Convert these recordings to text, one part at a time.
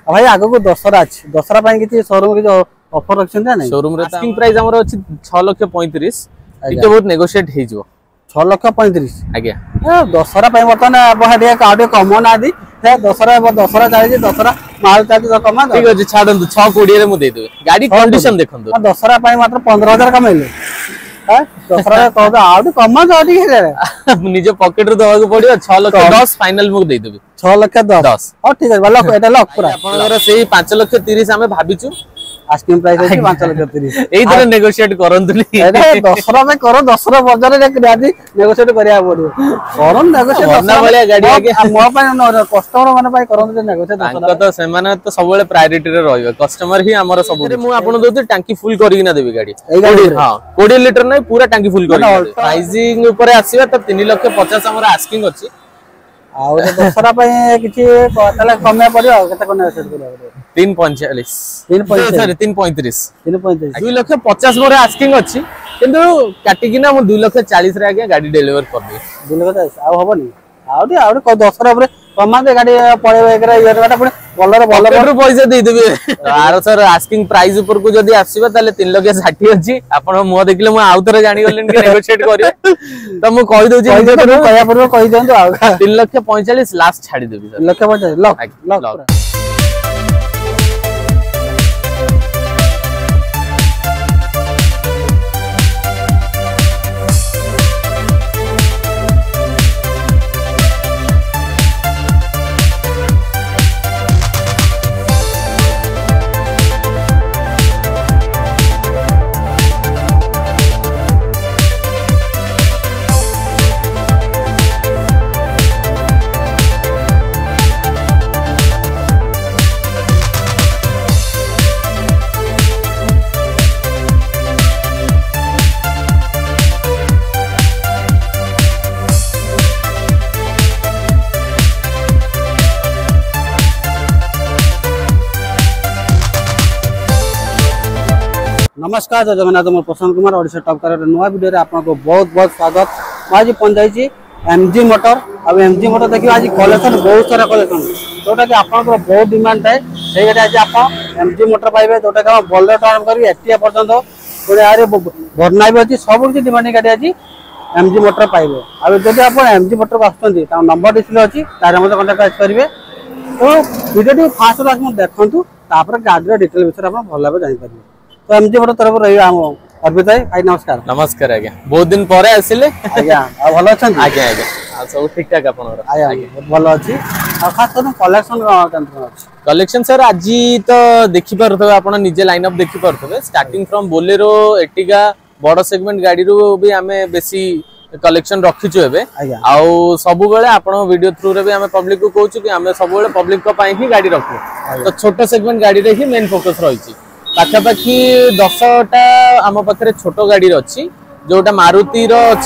भाई आगो को दसरा अछि दसरा पई किछि शोरूम के ऑफर रखछन ना शोरूम रे आस्किंग प्राइस हमर अछि 6,35,000 टिके बहुत नेगोशिएट हे जो 6,35,000 आज्ञा दसरा पई बर्तन बहरिया काडे कम ना दी दसरा चाहे दसरा माल चाहे कमा ठीक अछि छाडंतु 6,20 रे मु दे देबे गाड़ी कंडीशन देखंतु दसरा पई मात्र 15,000 कमाइले दसरा कहबे आउट कमा जाडी निज पॉकेट रे दवा को पड़ियो 6,10,000 फाइनल मु दे देबे 6,10,000 हां ठीक अछि लक एटा लक पूरा आपनकर सेही 5,30,000 हमें भाबिचु आस्किंग प्राइस अछि 5,30,000 एई तरह नेगोशिएट करंतुनी एटा दसरा में करो दसरा बाजार रे गाड़ी नेगोशिएट करिया पड़ियो करन नेगोशिएट दसरा वाला गाड़ी आगे मो पय कस्टमर माने पय करन जे नेगोशिएट दसरा तो से माने तो सब बेले प्रायोरिटी रे रहइबे कस्टमर ही हमर सब मु आपन दोते टांकी फुल करिक ना देबे गाड़ी हां 20 लीटर नै पूरा टांकी फुल करिक प्राइसिंग ऊपर आसीबा तो 3,50,000 हमर आस्किंग अछि आ दसरा पय किछि तले कमे पड़ियो केते कोन नेगोशिएट करियो 3,45 सॉरी 3,35 2,50,000 मोर आस्किंग अछि किंतु काटी किना मु 2,40,000 रे आगे गाड़ी डिलीवर कर दे 2,40,000 आ होबनी आउडी दसरा रे कमा दे गाड़ी पड़े एकरा ये गाटा पुनी कलर भलो पैसा दे देबे आरो सर आस्किंग प्राइस ऊपर को जदी आसीबा ताले 3,60,000 अछि आपण मो देखले मु आउतरे जानि गलेन कि नेगोशिएट करियो त मु कहि दउ छी कया पर कहि देंतो आ 3,45,000 लास्ट छाडी देबी सर 3,45,000 लक नमस्कार जय जगन्नाथ मोर प्रशांत कुमार ओडिशा टॉप कार नवा वीडियो रे आपनको बहुत बहुत स्वागत आज पहुंच जाई एमजी मोटर अब एमजी मोटर देखियो आज कलेक्शन बहुत सारा कलेक्शन जोटा कि आपनको बहुत डिमांड है से गाड़ी आज आप एमजी मोटर पाइबे जोटा कि हम बोलेरो टर्न करी एटिया पर्यंत पुरे आरे भरना भी अछि सब किछि डिमांडिंग गाड़ी आज एमजी मोटर पाइबे अब जदि आप एमजी मोटर आछंती ता नंबर डिस्प्ले अछि तार मते कांटेक्ट करिवे तो वीडियो फास्ट क्लास में देखंतु तापर गाड़ी डिटेल विषय आप भल भाबे जानि परिबे तो एमजी मोटर तरफ रही हम अर्पित भाई नमस्कार नमस्कार आज्ञा बहुत दिन परे आसिले आज्ञा आ भलो अछन आज्ञा आज्ञा सब ठीक ठाक आपनर आज्ञा बहुत भलो अछि आ खास कर कलेक्शन केंद्र अछि कलेक्शन सर आज तो देखि परथबे आपण निजे लाइन अप देखि परथबे स्टार्टिंग फ्रॉम बोलेरो एटिगा बड़ सेगमेंट गाड़ी रो भी हमें बेसी कलेक्शन रखिछु एबे आउ सब बेले आपण वीडियो थ्रू रे भी हमें पब्लिक को कहूछु कि हमें सब बेले पब्लिक को पाई ही गाड़ी रखु तो छोटो सेगमेंट गाड़ी रे ही मेन फोकस रहिछि पाखापाखी 10टा आम पाखे छोट गाड़ी अच्छी जोटा मारुति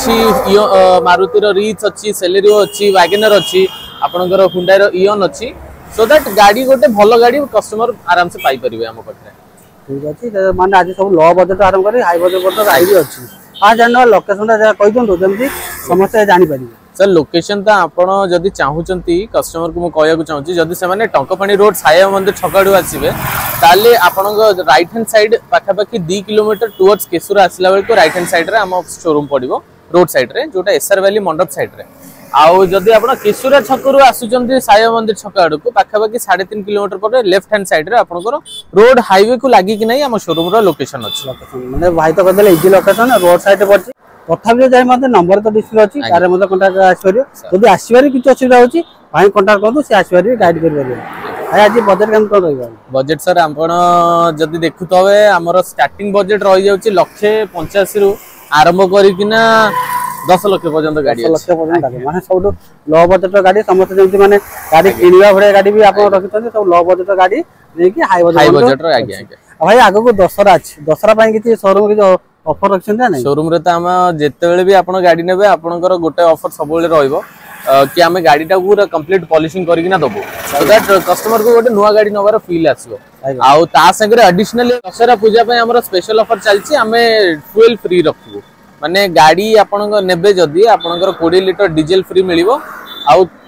मारुति रिच अच्छी सेलेरियो अच्छी वैगनर अच्छी आपनकर हुंडा इओन अच्छी सो दैट गाड़ी गोटे भल गाड़ी कस्टमर आराम से पाई परिबे आम पाखे ठीक अछि माने आज सब लो बजट आरंभ करी हाई बजट पर गाड़ी अच्छी आ जानो लोकेशन कहि दंतो जेमति समस्या जानि परिबे सर लोकेशन तो आपण जदि चाहूचंती कस्टमर को मु कहया को चाहूची जदि से माने टंकपाणी रोड साया मंदिर छकाडू आसीबे ताले आपण राइट हैंड साइड पाखापाखी 2 किलोमीटर टुवर्ड्स केसुरा आसला बेल को राइट हैंड साइड रे हम शोरूम पड़िबो रोड साइड रे जोटा एसआर वैली मंडप साइड रे आउ जदि आपण केसुरा छकरू आसुचंती साया मंदिर छकाडू को पाखापाखी 3.5 किलोमीटर पर लेफ्ट हैंड साइड रे आपनकर रोड हाईवे को लागि कि नै हम शोरूम रो लोकेशन अछि माने भाई तो कहले इजी लोकेशन रोड साइड रे पड़छि तथापि जाय मते नंबर तो डिस्प्ले अछि तारे मते कांटेक्ट आसबरियो जदि आसीबारी किछ असुविधा होछि भाई कांटेक्ट करदु से आसीबारी गाइड कर परियो भाई आज बजट केम तो रहइबा बजट सर आपण जदि देखु तबे हमर स्टार्टिंग बजट रहि जाउछि 185 रु आरंभ करिकिना 10 लाख पर्यंत गाड़ी 10 लाख पर्यंत माने सब लो बजट गाड़ी समस्त जेमति माने गाड़ी किनिबा भरे गाड़ी भी आपण रखितन सब लो बजट गाड़ी लेकि हाई बजट रो आगे भाई आगो को दसरा अछि दसरा पई किछि शोरूम के ऑफर रखछन ना शोरूम रे त हम जेते बेले भी आपण गाड़ी नेबे आपनकर गोटे ऑफर सब बेले रहइबो कि हमें गाड़ीटा पूरा कंप्लीट पॉलिशिंग करके ना दबो सो दैट कस्टमर को गोटे नुआ गाड़ी नवार फील आसीबो आउ ता संगे एडिशनली दशहरा पूजा पे हमर स्पेशल ऑफर चलछि हमें फ्यूल फ्री रखबो माने गाड़ी आपन नेबे जदी आपनकर 20 लीटर डीजल फ्री मिलिबो आउ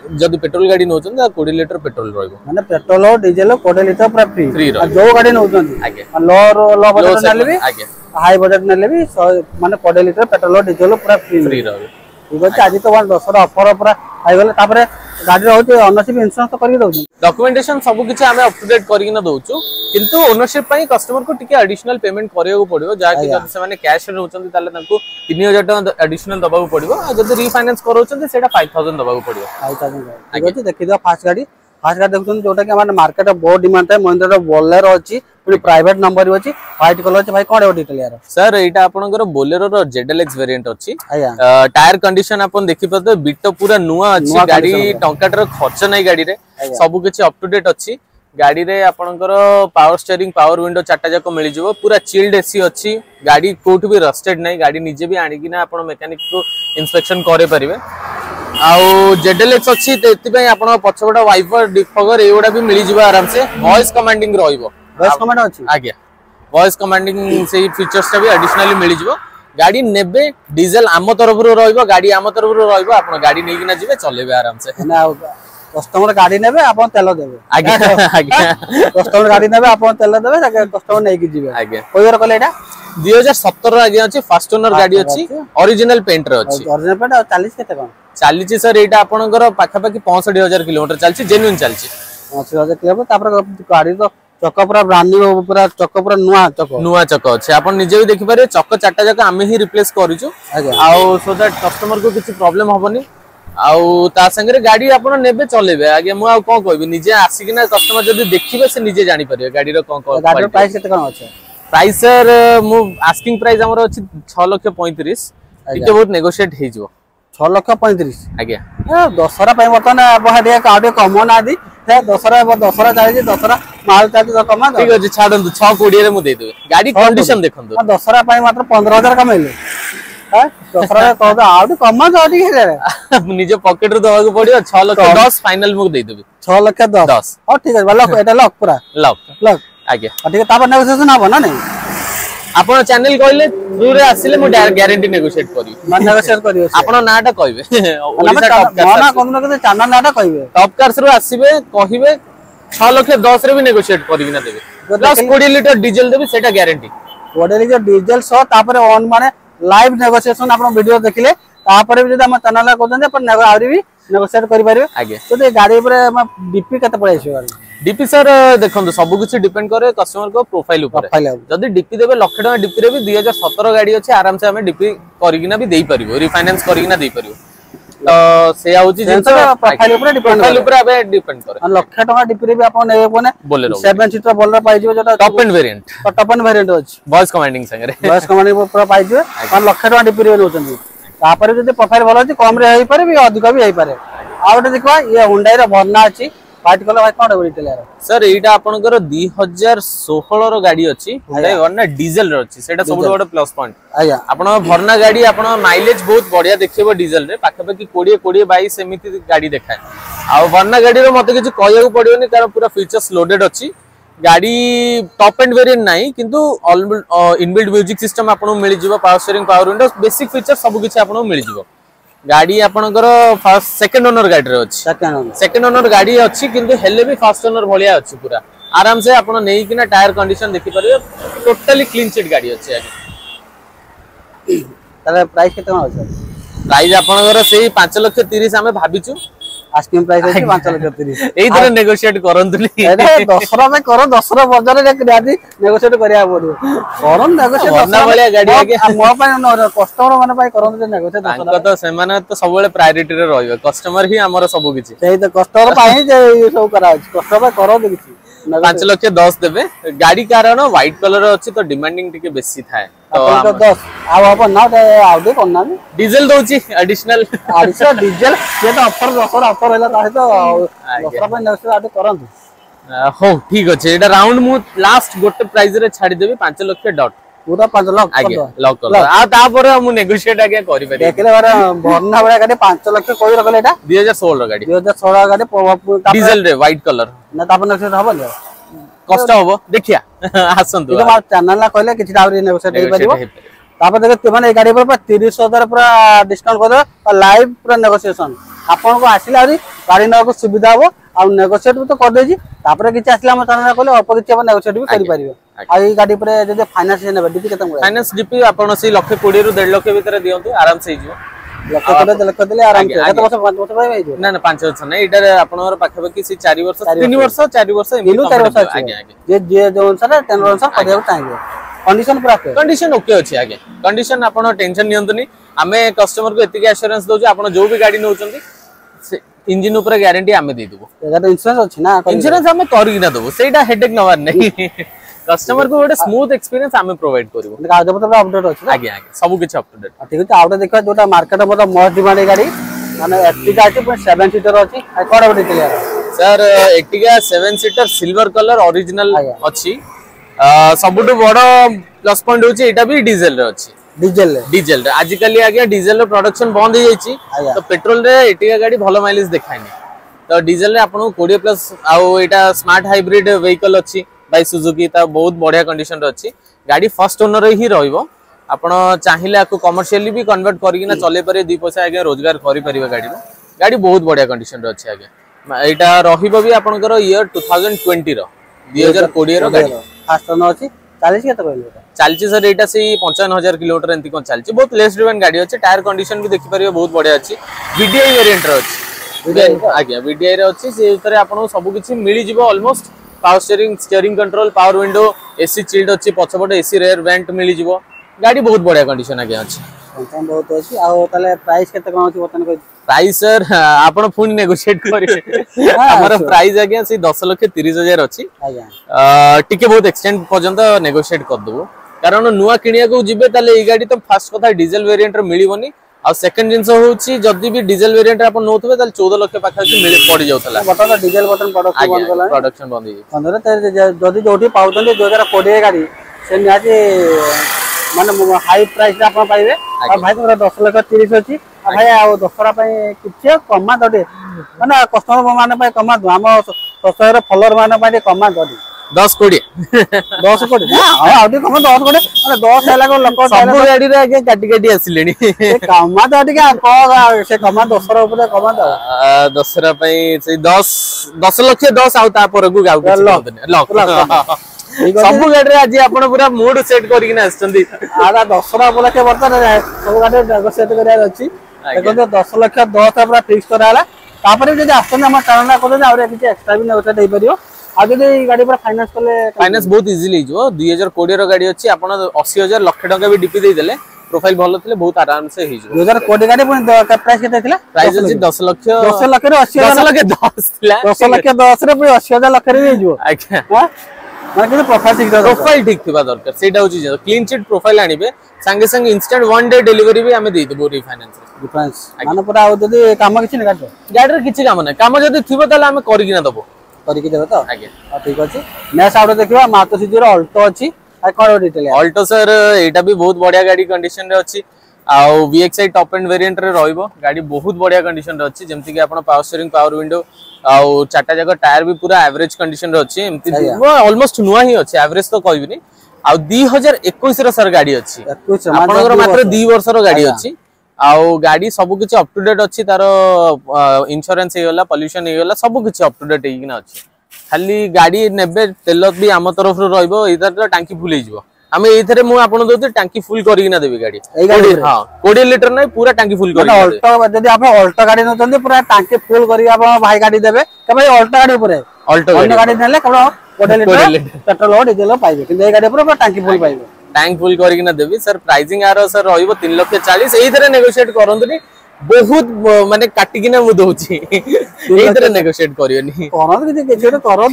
जदि पेट्रोल गाड़ी नौचन 20 लीटर पेट्रोल रहइबो माने पेट्रोल और डीजल 20 लीटर पूरा फ्री फ्री और जो गाड़ी नौचन आगे लो बजट segment, नेले भी आगे हाई बजट नेले भी माने 20 लीटर पेट्रोल और डीजल पूरा फ्री रहइबो ठीक अछि आज तो 10 ऑफर पूरा आइ गले तापरे गाड़ी रहउते ओनरशिप इंश्योरेंस तो करि दउछ डॉक्यूमेंटेशन सब किछि हमें अप टू डेट करिक न दउछु किंतु ओनरशिप पई कस्टमर को टिके एडिशनल पेमेंट करियो पड़िबो जा कि जब से माने कैश रे रहउछन ताले तांको 3000 टका एडिशनल दबाउ पड़िबो आ जब रीफाइनेंस करउछन सेटा 5000 दबाउ पड़िबो 5000 ठीक अछि देखि दियो फास्ट गाड़ी देखुन जोटा कि हमारे मार्केट में बहुत डिमांड है महिंद्रा बोलेरो अछि पुनी प्राइवेट नंबर अछि व्हाइट कलर अछि भाई कोन है डिटेल यार सर एटा आपनकर बोलेरो रो जेडएलएक्स वेरिएंट अछि टायर कंडीशन आपन देखि पते बिट पूरा नुवा अछि गाड़ी टंकाटर खर्च नै गाड़ी रे सब किछि अप टू डेट अछि गाड़ी रे आपनकर पावर स्टीयरिंग पावर विंडो चारटा जाको मिलि जिवो पूरा चिल्ड एसी अछि गाड़ी कोठ भी रस्टेड नै गाड़ी निजे भी आनी कि ना आपन मैकेनिक को इंस्पेक्शन करे परिबे आउ जेडएलएक्स अछि तेति पई आपन पछबडा वाइपर डिफगर एगुडा भी मिलि जिवो आराम से वॉइस कमांडिंग रहइबो वॉइस कमांड अछि आज्ञा वॉइस कमांडिंग से फीचर्स टा भी एडिशनली मिलि जिवो गाड़ी नेबे डीजल आम तरफ रो रहइबो गाड़ी आम तरफ रो रहइबो आपन गाड़ी नै कि ना जिवे चलेबे आराम से ना कस्टमर गाड़ी नेबे आपन तेल देबे आज्ञा आज्ञा कस्टमर गाड़ी नेबे आपन तेल देबे ताके कस्टमर नै कि जिवे आज्ञा कोइर कहले एटा 2017 आगे अछि फास्ट ओनर गाड़ी अछि ओरिजिनल पेंट रे अछि ओरिजिनल पेंट 40 केते कोन चालीची सर एटा आपनकर पाखा पाखी 65000 किलोमीटर चालची जेन्युइन चालची 65000 किलोमीटर तापर गाड़ी तो चक्का पूरा ब्रांड न्यू पूरा चक्का पूरा नुवा चक्का अछि आपण निजे भी देखि पारे चक्का चारटा जका आमे ही रिप्लेस करिछु आउ सो दैट कस्टमर को किछि प्रॉब्लम होबनी आउ ता संगे गाड़ी आपण नेबे चलेबे आगे मु आ कोन कहबी निजे आसी कि ना कस्टमर जदी देखिबे से निजे जानि परिबे गाड़ी रो कोन गाड़ी रो प्राइस केते कोन अछि प्राइस सर मु आस्किंग प्राइस हमर अछि 6,35,000 इके बहुत नेगोशिएट हे जिवो 6,35,000 आज्ञा दशहरा पे बर्तन बहाडिया काडे कमन आदि दशहरा चाहि दशहरा माल चाहि तो कमा ठीक अछि छाडंतु 620 रे मु दे देबे गाड़ी कंडीशन देखंतु दशहरा पे मात्र 15,000 कमेले हां दशहरा कहबे आउट कमा जाडी हे निजे पॉकेट रो दबाको पड़ियो 6,10,000 फाइनल मु दे देबे 6,10,000 हां ठीक अछि लॉक एटा लॉक पूरा लॉक आज्ञा ठीक तापर नेगोशिएशन हबो ना नहीं आपण चैनल कहले थ्रू रे आसिले मु गारंटी नेगोशिएट करी मन नेगोशिएट करियो आपण नाटा कहबे ओडिसा टॉप कार ना कोन के चैनल नाटा कहबे टॉप कार्स रो आसीबे कहिबे 6,10,000 रे भी नेगोशिएट करी ना देबे प्लस 20 लीटर डीजल देबे सेटा गारंटी 20 लीटर डीजल सो तापर ऑन माने लाइव नेगोशिएशन आपण वीडियो देखिले तापर भी जदी हम चैनल कोजन पर आउरी भी नेगोशिएट करि परिबे आगे तो गाड़ी ऊपर डीपी केते पड़ै छै गाड़ी डीपी सर देखंतु सब कुछ डिपेंड करे कस्टमर को प्रोफाइल ऊपर जदी डीपी देबे लाख टका डीपी रे भी 2017 गाड़ी अछि आराम से हमें डीपी करिगिना भी देई परिबो रिफाइनेंस करिगिना देई परिबो तो से आउची जिंस प्रोफाइल ऊपर अबे डिपेंड करे लाख टका डीपी रे भी आपण नेबे कोने बोलेरो 7 सीटर बोलेरो पाइ जिवो जोटा टॉप एंड वेरिएंट अछि वॉइस कमांडिंग संगे वॉइस कमांडिंग पूरा पाइ जिवो पर लाख टका डीपी रे नोचंदी तापर जदी प्रोफाइल भलो अछि कम रे हेई पारे भी अधिक भी हेई पारे आउटे देखबा ये हुंडई रे भरना अछि व्हाइट कलर भाई कोन डिटेल यार सर एटा आपनकर 2016 रो गाड़ी अछि हुंडई वर्ना डीजल रो अछि सेटा सबसे बड़ प्लस पॉइंट आया आपण भरना गाड़ी आपण माइलेज बहुत बढ़िया देखिबो डीजल रे पाखा पाखी 20 22 एमिति गाड़ी देखाय आ वर्ना गाड़ी रो मते किछ कहयौ पड़ियोनी कारण पूरा फीचर्स लोडेड अछि गाड़ी टॉप एंड वेरिएंट नाही किंतु इनबिल्ट म्यूजिक सिस्टम आपन मिलि जिवो power steering power window basic feature सब किछ आपन मिलि जिवो गाड़ी आपनकर फर्स्ट सेकंड ओनर गाड़ी रे अछि सेकंड ओनर गाड़ी अछि किंतु हेले भी फर्स्ट ओनर भलिया अछि पूरा आराम से आपन नेई किना टायर कंडीशन देखि परिबे टोटली क्लीन चिट गाड़ी अछि आगे ताले प्राइस केते अछि प्राइस आपनकर सेही 5,30,000 हमें भाबिचु आस्किंग प्राइस अछि 5,30,000 एई तरह नेगोशिएट करंतुली एटा दसरा में करो दसरा बाजार रे गाड़ी नेगोशिएट करिया पड़ो करन नेगोशिएट दसरा वाला गाड़ी आगे मो पाए कस्टमर माने पाए करन नेगोशिएट दसरा तो से माने तो सब बेले प्रायोरिटी रे रहइबे कस्टमर ही हमर सब किछि सेही तो कस्टमर पाए जे सब करा अछि कस्टमर करो दे किछि 5,10,000 देबे गाड़ी कारण व्हाइट कलर अछि तो डिमांडिंग टिके बेसी थाए तो 10 आ अपन ना आउ दे कोन ना डीजल दोची एडिशनल डीजल ये तो ऑफर हैला ताहे तो दसरा पे नेक्स्ट आटे करंतु हो ठीक अछि एटा राउंड मु लास्ट गोटे प्राइस रे छाडी देबी 5,00,000 डॉट पूरा 5 लाख आगे लॉक कर आ तापर हम नेगोशिएट आगे करि पारि देखले बारे भरना बड़ा गाड़ी 5 लाख कोइ रखले एटा 2016 गाड़ी 2016 गाड़ी डीजल रे व्हाइट कलर ना तापर नेक्स्ट हबो कष्ट हबो देखिया आसंतु इको मार चैनल ना कहले किछि डाउरी नेगोशिएट दे परिबो तापर देखो माने गाड़ी पर 30,000 पूरा डिस्काउंट कर दो लाइव पूरा नेगोशिएशन आपन को आसिला गाड़ी नक सुविधा हो आ नेगोशिएट भी तो कर देजी तापर किछि आसिला हम चैनल कहले अल्प किछि अपन नेगोशिएट भी करि परिबे आ ई गाड़ी पर जदि फाइनेंस नेबे डीपी केते फाइनेंस डीपी आपन से 1,20,000 रु 1.5 लाख भीतर दियंतु आराम से हिजो लक्ष देले आराम से केते वर्ष 5 वर्ष पाइ हिजो ना 5 वर्ष नै इडर आपनर पाखे पाखी से 4 वर्ष 3 वर्ष 4 वर्ष मिलु 4 वर्ष आगे जे जो अनुसार 10 वर्ष करियो चाहिए कंडीशन पूरा कंडीशन ओके अछि आगे कंडीशन आपन टेंशन नियंतुनी आमे कस्टमर को एतिके एश्योरेंस दउ जे आपन जो भी गाड़ी नउचंती इंजन ऊपर गारंटी आमे दे देबो एटा इंश्योरेंस अछि ना इंश्योरेंस आमे करि ना देबो सेटा हेडेक नवार नै कस्टमर को गोटे स्मूथ एक्सपीरियंस आमे प्रोवाइड करबो कागज पत्र अपडेट अछि आगे आगे सब कुछ अप टू डेट ठीक अछि आउट देखा जोटा मार्केट में मोस्ट डिमांड गाड़ी माने एर्टिगा अछि 7 सीटर अछि आ कोडा बडी चलिया sir Ertiga 7 seater silver colour original अछि सबुटु बड़ प्लस पॉइंट होची एटा भी डीजल रे अछि डीजल रे आजिकली आगे डीजल रो प्रोडक्शन बंद हो जाईची तो पेट्रोल रे एर्टिगा गाड़ी भलो माइलेज देखाइनी तो डीजल रे आपन 20 प्लस आउ एटा स्मार्ट हाइब्रिड व्हीकल अछि बाय सुजुकी ता बहुत बढ़िया कंडीशन रे अछि गाड़ी फर्स्ट ओनर ही रहइबो आपण चाहिले आको कमर्शियली भी कन्वर्ट करिना चले पारे 2 पैसा आगे रोजगार करि परिबा गाड़ी बहुत बढ़िया कंडीशन रे अछि आगे एटा रहिबो भी आपनकर ईयर 2020 रो 2020 रो गाड़ी फास्ट ओनर अछि 40 केते कहले चालची सर एटा से 55,000 किलोमीटर एंती कोन चालची बहुत लेस ड्रिवन गाड़ी अछि टायर कंडीशन भी देखि परिबो बहुत बढ़िया अछि वीडीआई वेरिएंट रो अछि आगे वीडीआई रे अछि से उतरे आपन सब किछि मिली जिवो almost power steering control power window AC chilled अछि पछपटे एसी रेयर वेंट मिली जिवो गाड़ी बहुत बढ़िया कंडीशन आगे अछि बहुत अछि आ ताले प्राइस केते कोन अछि बतन प्राइस सर आपण फुनी नेगोशिएट करिवे हमर प्राइस आगे से 10,30,000 अछि आज्ञा टिके बहुत एक्सटेंड पर्यंत नेगोशिएट कर दबो कारण नुआ किनिया को जिबे ताले ई गाड़ी तो फास्ट कथा डीजल वेरिएंट रे मिलिबोनी आ सेकंड जिंस होउची जदी भी डीजल वेरिएंट रे आपण नोथबे ताले 14 लाख पाखा मिल पड़ी जाउतला बटन डीजल बटन प्रोडक्शन बंद ही पंदरे जदी जोठी पाउतले 2020 गाड़ी से नियाजी माने हाई प्राइस रे आपण पाइबे आ भाई तोरा 10,30,000 अछि आ भाई आ दसरा पय किछ कमा दडे माने कस्टमर माने पय कमा दो हम सस्तारे फॉलोअर माने पय कमा दडी 10 कोड़ी 10 कोड़ी हां आउटी कमा 10 कोड़ी माने 10 हैला को लोक सब गाड़ी रे आगे काटी काटी आसिलेनी कमा दडी का को से कमा दसरा ऊपर कमा द दसरा पय से 10 लाख 10 आउ ता पर गु गाउ लॉक सब गाड़ी रे आज आपण पूरा मूड सेट करि ना आछंदी आदा दसरा बोला के बर्तन सब गाड़ी नेगोशिएट करिया अछि देखो 10 लाख 10 पूरा फिक्स कराला तापर जदी आछन हम चैनल को दे और किछ एक्स्ट्रा भी नेगोशिएट दे परियो आ जदी गाड़ी पर फाइनेंस करले फाइनेंस बहुत इजीली जो 2020 रो गाड़ी अछि आपण 80,000 लाख टका भी डीपी दे देले प्रोफाइल भलो थिले बहुत आराम से ही जो 2020 गाड़ी पण प्राइस केते थिला प्राइस अछि 10 लाख 10 लाख रे 80,000 10 लाख 10 थिला 10 लाख 10 रे पण 80,000 लाख रे जो अच्छा हां माने प्रोफाइल ठीक थिबा दरकार सेटा होची जे क्लीन चिट प्रोफाइल आनिबे संगे संगे इंस्टेंट 1 डे डिलीवरी भी हमें दे देबो रिफाइनेंस डिफरेंस माने पूरा जदी काम किछि न गाड़ी रे किछि काम नै काम जदी थिबो ताले हमें करि किना दबो करि कि देबो तो आगे ठीक अछि नेक्स्ट आउट देखिबा मातो सिजी रो अल्टो अछि आ कोन डिटेल अल्टो सर एटा भी बहुत बढ़िया गाड़ी कंडीशन रे अछि आ VXI टॉप एंड वेरिएंट रे रहइबो गाड़ी बहुत बढ़िया कंडीशन रे अछि जेमति कि आपण पावर स्टीयरिंग पावर विंडो आ चारटा जगह टायर भी पूरा एवरेज कंडीशन रे अछि एमति ऑलमोस्ट नुआ ही अछि एवरेज तो कहबिनी आ 2021 रो सर गाड़ी अछि आपनकर मात्र 2 वर्ष रो गाड़ी अछि आ गाड़ी सब किछ अप टू डेट अछि तारो इंश्योरेंस हे होला पोल्यूशन हे होला सब किछ अप टू डेट हे किना अछि खाली गाड़ी नेबे तेल भी हम तरफ रो रहइबो इधर टांकी फुल हे जिवो हमें एथरे मु आपन दोते टांकी फुल करि ना देबे गाड़ी हां 20 लीटर नै पूरा टांकी फुल करि अल्टो जदी आप अल्टो गाड़ी न चंदे पूरा टांकी फुल करि आप भाई गाड़ी देबे तबे अल्टो गाड़ी ऊपर अल्टो गाड़ी नेले केवल 20 लीटर पेट्रोल और डीजल पाइबे कि ए गाड़ी ऊपर टांकी फुल पाइबे टैंक फुल करि ना देबे सर प्राइसिंग आरो सर रहइबो 3,40,000 एथरे नेगोशिएट करंतनी बहुत माने काटी किना मु दोछि एथरे नेगोशिएट करियोनी कोन किछ करो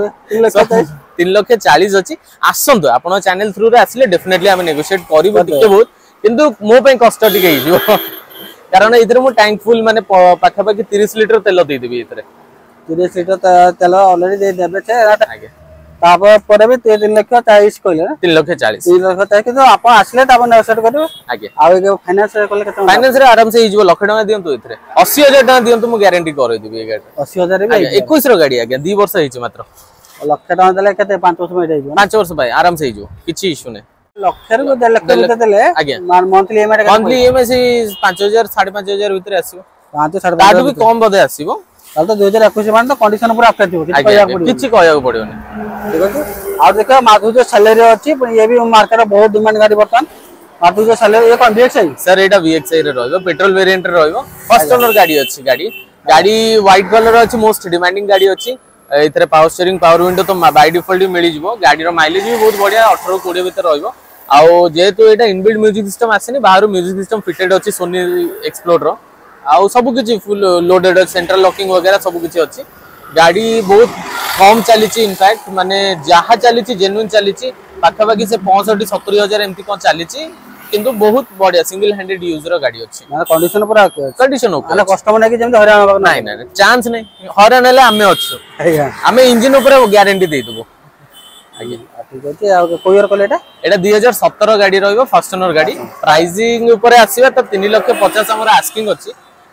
तो 3,40,000 अछि आसंतो आपण चैनल थ्रू रे आसिले डेफिनेटली हम नेगोशिएट करिवो टिके बहुत किंतु मो पे कष्ट टिके ही जो कारण इधर मु टैंक फुल माने पाखा पाखी 30 लीटर तेल दे देबी इधर 30 लीटर तेल ऑलरेडी दे देबे छे आगे तापर परे भी 3,40,000 कहले 3,40,000 3,40,000 किंतु आपण आसिले तापर नेगोशिएट करबो आगे आ फाइनेंस करले केते फाइनेंस रे आराम से ही जो लाख टका दियंतु इधर 80,000 टका दियंतु मु गारंटी कर देबी ए गाड़ी 80,000 भी 21 रो गाड़ी आगे 2 वर्ष हिच मात्र लाख टका देले केते 5 वर्ष में जाइबो 5 वर्ष भाई आराम से ही जो किछि इशू नै लक्ष रु 1.5 लाख भितर देले आज्ञा मंथली ईएमआई से 5000 5500 भीतर आसीबो 5 साढ़े ताडू भी कम बदे आसीबो ताल तो 2021 मान तो कंडीशन पूरा आपका थिबो किछ कहया पड़ियो किछ कहया पड़ियोनी ठीक अछि और देखो मारुति सैलरी अछि ये भी मार्केट बहुत डिमांड गाड़ी बर्तन मारुति सैलरी ये कौन VXI सर एटा VXI रे रहइबो पेट्रोल वेरिएंट रे रहइबो फर्स्ट ओनर गाड़ी अछि गाड़ी व्हाइट कलर अछि मोस्ट डिमांडिंग गाड़ी अछि एथरे पावर स्टीयरिंग पावर विंडो तो बाय डिफॉल्ट मिली जिवो गाड़ी रो माइलेज भी बहुत बढ़िया 18 20 भीतर रहइबो आउ जेहेतु एटा इनबिल्ट म्यूजिक सिस्टम आसेनी बाहर म्यूजिक सिस्टम फिटेड अछि सोनी एक्सप्लोर रो आउ सब किछि फुल लोडेड सेंट्रल लॉकिंग वगैरह सब किछि अछि गाड़ी बहुत कम चली इनफैक्ट माने जहाँ चली जेन्युइन चली पाखापाखि से 65 70 हजार एमती कौन चली किंतु बहुत बढ़िया सिंगल हैंडेड यूज रो गाड़ी अछि माने कंडीशन पूरा ओके कंडीशन ओके माने कस्टमर नै कि जेम हरान नाही नाही चांस नहीं हरान हेले हमें अछि आज्ञा हमें इंजन ऊपर गारंटी दे देबो आज्ञा ठीक अछि आ कोई और कले एटा 2017 गाड़ी रहइबो फर्स्ट ओनर गाड़ी प्राइसिंग ऊपर आसीबा त 3,50,000 हमर आस्किंग अछि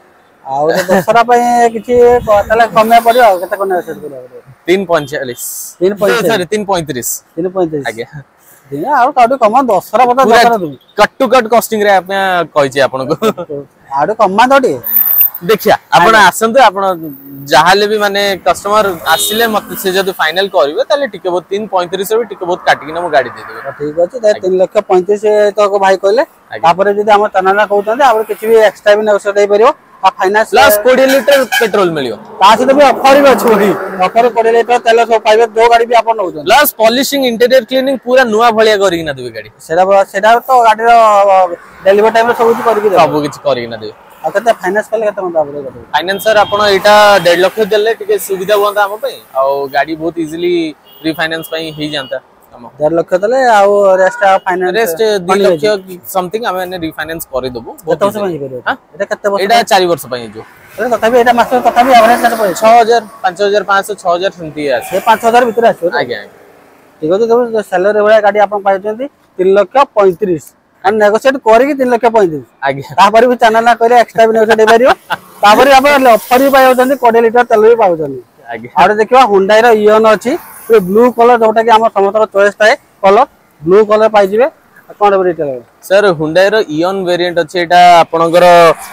आ दसरा पय किछि ताले कमे पड़ियो केते कोने सेट करियो 345 सॉरी 335 335 आज्ञा दिन आउ काडू कम दसरा पता दसरा दु कट टू कट कॉस्टिंग रे आपने कहै छी आपन को आडू कम्मा दडी देखिया आपण आसंतु आपण जहाले भी माने कस्टमर आसिले मत से जदी फाइनल करबे ताले टिके बहुत 335 भी टिके बहुत काटी कि ना गाड़ी दे देबे ठीक अछि त 3,35,000 तक भाई कहले तापर जदी हम तनाना कहउतन आबर किछि भी एक्स्ट्रा भी नेगोशिएट दे परियो आ फाइनांस प्लस 20 लीटर पेट्रोल मिलियो ता से भी ऑफर भी अछि ऑफर 20 लीटर तेल सब पाइबे दो गाड़ी भी आपन नउजन प्लस पॉलिशिंग इंटीरियर क्लीनिंग पूरा नुवा भलिया करी कि ना देबे गाड़ी सेटा तो गाड़ी रो डिलीवरी टाइम रे सब कुछ करी कि ना देबे आ कते फाइनांस कले कते मन आबरे कते फाइनांस सर आपण एटा 1.5 लाख देले टिके सुविधा होंता हम पई आ गाड़ी बहुत इजीली रिफाइनेंस पई ही जानता 1.5 लाख देले आ rest finance rest 2 lakh something हमें रिफाइनेंस कर देबो बहुत वर्ष पई करियो एटा कते वर्ष एटा 4 वर्ष पई जो तथापि एटा मास तथापि एवरेज कते पड़े 6000 5500 6000 सेंती आ से 5000 भीतर आछो आज्ञा ठीक अछि तो सैलरी वाला गाड़ी आपण पाइछंती 3,35,000 हम नेगोशिएट करी 3,35,000 आज्ञा तापर भी चैनल ना करे एक्स्ट्रा भी नेगोशिएट दे परियो तापर आपण ऑफर भी पाउछंती 20 लीटर तेल भी पाउछंती आज्ञा आरे देखिबा Hyundai रो इओन अछि तो ब्लू कलर जोटा कि हमर समस्त चॉइस थाए कलर ब्लू कलर पाइ जिवे कोन रिटेल सर Hyundai रो इओन वेरिएंट अछि एटा आपनकर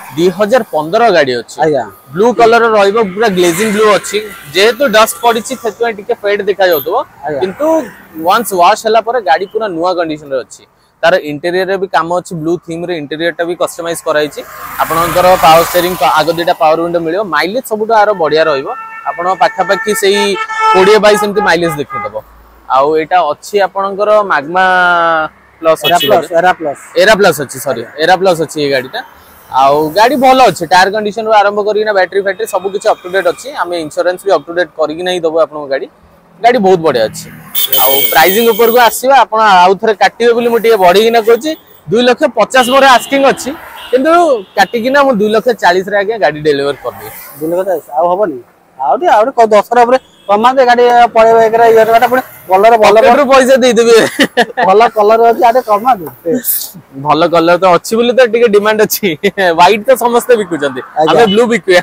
2015 गाड़ी अछि आज्ञा ब्लू कलर रहइबो पूरा ग्लेजिंग ब्लू अछि जेहेतु डस्ट पडिछि सेतु टिके फेड देखा जाउतो किंतु वंस वॉश हला पर गाड़ी पूरा नुवा कंडीशन रे अछि तार इंटीरियर रे भी काम अछि ब्लू थीम रे इंटीरियर टा भी कस्टमाइज कराइछि आपनकर पावर स्टीयरिंग आगो दुटा पावर विंडो मिलियो माइलेज सबुटा आरो बढ़िया रहइबो आपण पाखा पाखी सेही 20-22 एमती माइलेज देखि दबो आउ एटा अछि आपनकर माग्मा प्लस अछि एरा प्लस अछि सॉरी एरा प्लस अछि ए गाडीटा आउ गाड़ी भलो अछि टायर कंडीशन रो आरंभ करी ना बैटरी सब किछ अप टू डेट अछि हमें इंश्योरेंस भी अप टू डेट करी कि नहीं दबो आपन गाड़ी बहुत बढ़िया अछि आउ प्राइसिंग ऊपर को आसीबा आपण आउ थरे काटिबे बोली मटे बढ़ी कि ना कहछि 2,50,000 मोर आस्किंग अछि किंतु काटी कि ना मु 2,40,000 रे आगे गाड़ी डिलीवर कर दे 2,40,000 आउ हबनी आउ को 10 रे कमा दे गाड़ी पड़े एकरा ये गाटा पुनी कलर भलो पैसा दे देबे भलो कलर अछि आटे कमा दे भलो कलर तो अछि बोली तो टिके डिमांड अछि व्हाइट तो समस्त बिकु जंदी हमें ब्लू बिकुया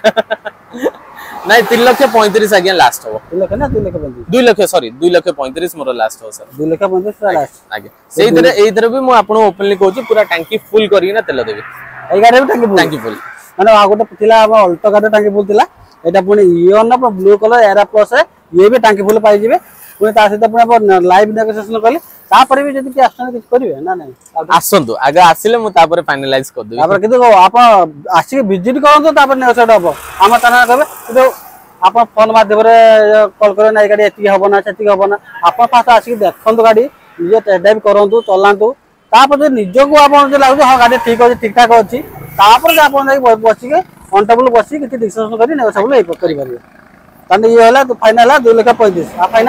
नहीं 3,35,000 आगे लास्ट हो 2 लाख ना 2 लाख सॉरी 2,35,000 मोर लास्ट हो सर 2,35,000 लास्ट आगे सेही तरह एई तरह भी मु आपन ओपनली कहूची पूरा टंकी फुल करी ना तेल देबे ए गाड़ी में टंकी फुल माने आ गोटे थिला हम अल्टो गाड़ी टंकी फुल थिला एटा पुनी इओन ना ब्लू कलर एरा प्लस है ये भी टंकी फुल पाई जिवे पुनी ता सहित पुनी अपन लाइव नेगोशिएशन करले तापर भी जदी कि आसन किछ करिवे ना नहीं आसंतु आगे आसिले मु तापर फाइनलाइज कर देबे तापर कितो आप आसी विजिट करन तापर नेगोशिएट हबो हम तना कहबे कितो आप फोन माध्यम रे कॉल करे ना गाड़ी एति हबो ना सेति हबो ना आप पास आसी देखंतु गाड़ी निजे टेस्ट ड्राइव करंतु चलांतु तापर निज को आपन जे लागु हां गाड़ी ठीक अछि ठीक ठाक अछि तापर आपन जाई बसी के ऑन टेबल बसी किछि डिस्कशन करी नेगोशिएबल ए करि परिबे तने ये होला तो फाइनल है 2,35,000 आ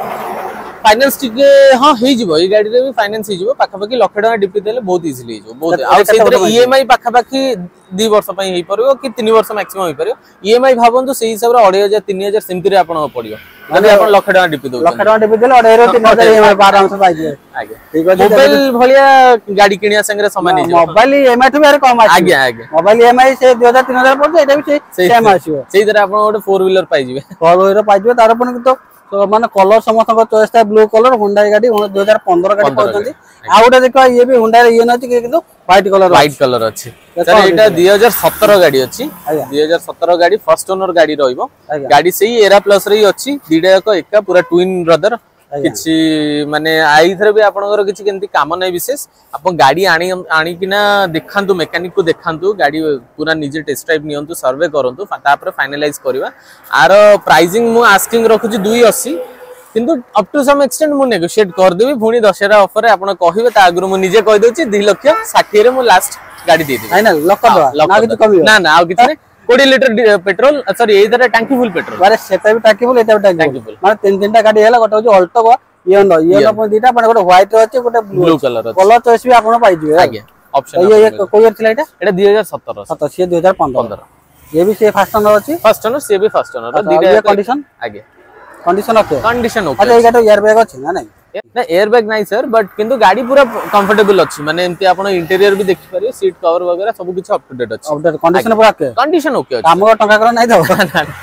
फाइनेंस टिके हां हे जिवो ए गाड़ी रे भी फाइनेंस हे जिवो पाखा पाखी लाख टका डिपि देले बहुत इजीली हे जिवो बहुत आ सेतरे ईएमआई पाखा पाखी 2 वर्ष पई हे परयो कि 3 वर्ष मैक्सिमम हे परयो ईएमआई भाबंतु सेही हिसाब रे 2,500 3,000 सेमति रे आपन पडियो माने आपन लाख टका डिपि दो लाख टका डिपि देले 2,500 3,000 ईएमआई आराम से पाइ जे आगे ठीक अछि मोबाइल भलिया गाड़ी किनिया संगे समान हे जिवो मोबाइल ईएमआई तो बेरे कम आछि आगे मोबाइल ईएमआई से 2,000 3,000 पड़े एटा भी सेम आछियो सेही तरह आपन ओटे 4 व्हीलर पाइ जिवे 4 व्हीलर पाइ जिवे तार पन तो तो माने कलर समस्त चॉइस था ब्लू कलर हुंडई गाड़ी 2015 गाड़ी पड़छंती आ गोटे देखो ये भी हुंडई ये नछि किंतु व्हाइट कलर अछि सर एटा 2017 गाड़ी अछि 2017 गाड़ी फर्स्ट ओनर गाड़ी रहइबो गाड़ी सेही एरा प्लस रे अछि दीडा जाक एका पूरा ट्विन ब्रदर किछि माने आइ थरे भी आपनकर किछि केंती काम नै विशेष आपन गाड़ी आनी किना देखांतु मेकानिक को देखांतु गाड़ी पूरा निजे टेस्ट ड्राइव नियंतु सर्वे करंतु तापर फाइनलाइज करबा आर प्राइसिंग मु आस्किंग रखुछि 280 किंतु अप टू सम एक्सटेंट मु नेगोशिएट कर देबी पुनी दशहरा ऑफर आपन कहिबे ता आगु मु निजे कहि दोछि 2,60,000 रे मु लास्ट गाड़ी दे देबी फाइनल लक ना किछ कमी ना आ किछ नै 20 लीटर पेट्रोल सॉरी एई दरे टंकी फुल पेट्रोल माने सेटा भी टंकी फुल एटा भी टंकी फुल माने तीन तीनटा गाड़ी हैला गोटे होची अल्टो ये पण दीटा पण गोटे व्हाइट अछि गोटे ब्लू कलर चॉइस भी आपन पाइ जिवे आगे ऑप्शन ये कोई ईयर थिला एटा 2017 से 2015 ये भी से फर्स्ट ओनर अछि फर्स्ट ओनर से भी फर्स्ट ओनर दीटा कंडीशन आगे कंडीशन ओके अच्छा ये गाड़ी एयर बैग अछि ना नहीं ना एयर बैग नहीं सर बट किंतु गाड़ी पूरा कंफर्टेबल अछि माने एमती आपण इंटीरियर भी देखि पारियो सीट कवर वगैरह सब कुछ अप टू डेट अछि अपडेट कंडीशन पूरा ओके कंडीशन ओके अछि हमर टंका कर नहीं दो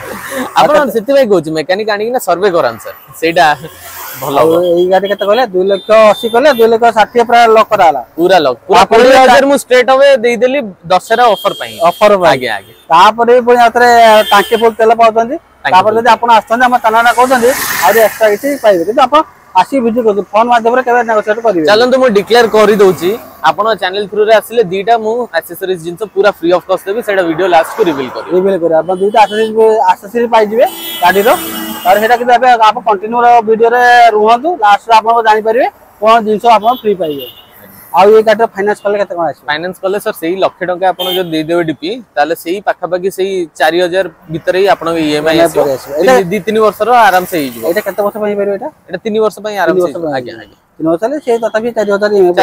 आपण सेति भाई कहू मैकेनिक आनी ना सर्वे करान सर सेटा भलो एई गाड़ी केते कहले 2,80,000 कहले 2,60,000 प्राय लॉक कराला पूरा लॉक पूरा 20,000 मु स्ट्रेट अवे देई देली दशहरा ऑफर आगे आगे तापर पुनी आतरे टांके फुल तेल पाउतंदी तापर जदि आपण आछन हम तनाना कहउतंदी आरे एक्स्ट्रा किछि पाइबे किंतु आपण आसी विजिट कर फोन माध्यम रे केबे नेगोशिएट करिवे चलन तो मु डिक्लेयर करि दोछि आपण चैनल थ्रू रे आसिले दीटा मु एक्सेसरीज जिंस पूरा फ्री ऑफ कॉस्ट देबी सेटा वीडियो लास्ट को रिवील कर आपण दुइटा एक्सेसरीज पाइ जिवे गाडी रो और हेटा कि एबे आप कंटिन्यू वीडियो रे रुहंतु लास्ट रे आपण जानि परिवे कोन जिंस आपण फ्री पाइबे आ ये गाडी फाइनेंस कले केते कोन आसी फाइनेंस कले सर सेही लाख टका आपण जो दे देबे डीपी ताले सेही पाखा पाखी सेही 4,000 भीतर ही आपण ईएमआई आसी एटा 2-3 वर्ष रो आराम से ही जो एटा केते वर्ष पई परिवे एटा 3 वर्ष पई आराम से आगे आगे 3 वर्ष ले से तथापि 4,000 ईएमआई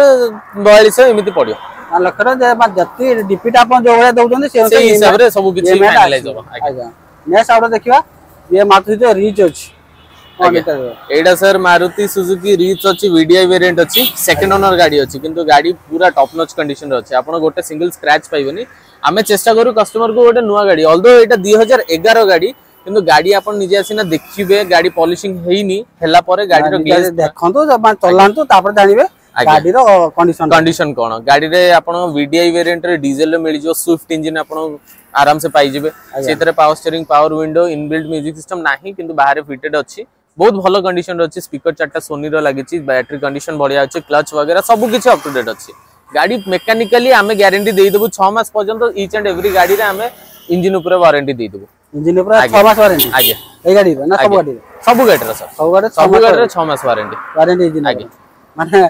4,042 एमिति पडियो आ लाख रो जे जति डीपी टा आपण जो भले दउचंदी से हिसाब रे सब किछि फाइनलाइज हो आगे नेक्स्ट आउट देखिबा ये मारुति जो रीच अछि एडा सर मारुति सुजुकी रीच अछि वीडीआई वेरिएंट अछि सेकंड ओनर गाड़ी अछि किंतु गाड़ी पूरा टॉप नॉच कंडीशन रे अछि आपण गोटे सिंगल स्क्रैच पाइबनी आमे चेष्टा करू कस्टमर को गोटे नुवा गाड़ी ऑल्दो एटा 2011 गाड़ी किंतु गाड़ी आपण निजे आसीना देखिबे गाड़ी पॉलिशिंग हेइनी हेला परे गाड़ी रो ग्लेज देखंतु जब चलांतु तापर जानिबे गाड़ी रो कंडीशन कोन गाड़ी रे आपण वीडीआई वेरिएंट रे डीजल रे मिल जो स्विफ्ट इंजन आपण आराम से पाई जिवे सेतरे power steering power window inbuilt music system नाही किंतु बाहर फिटेड अछि बहुत भलो कंडीशन अछि स्पीकर चारटा सोनी रो लागिछि बैटरी कंडीशन बढ़िया अछि क्लच वगैरह सब किछ अप टू डेट अछि गाड़ी मेकानिकली आमे गारंटी देइ देबु 6 मास पर्यंत ईच एंड एवरी गाड़ी रे आमे इंजन ऊपर वारंटी देइ देबु इंजन ऊपर 6 मास वारंटी आगे ए गाड़ी रे ना सब गाड़ी रे सर सब गाड़ी रे 6 मास वारंटी इंजन आगे माने